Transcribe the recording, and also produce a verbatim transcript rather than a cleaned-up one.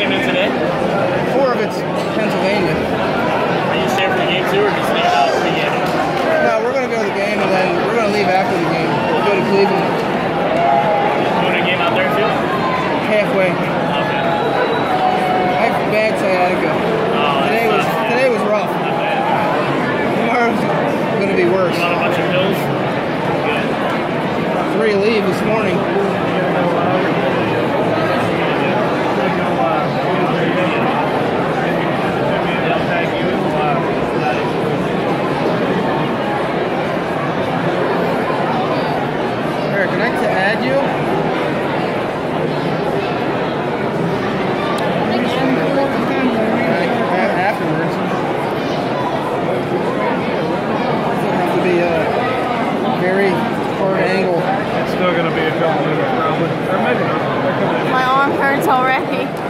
game in today? Four of it's Pennsylvania. Are you staying for the game too, or just leaving out the game? No, we're going to go to the game, and then we're going to leave after the game. We'll go to Cleveland. Going to a game out there too? Halfway. Okay. I have bad sciatica. Oh, today was not, today was rough. Not bad. Tomorrow's going to be worse. You want a bunch of pills? Good. Three leave this morning. Eric, can I to add you? Afterwards. It'll have to be a very hard angle. It's still going to be a couple minutes probably. Or maybe not. My arm hurts already.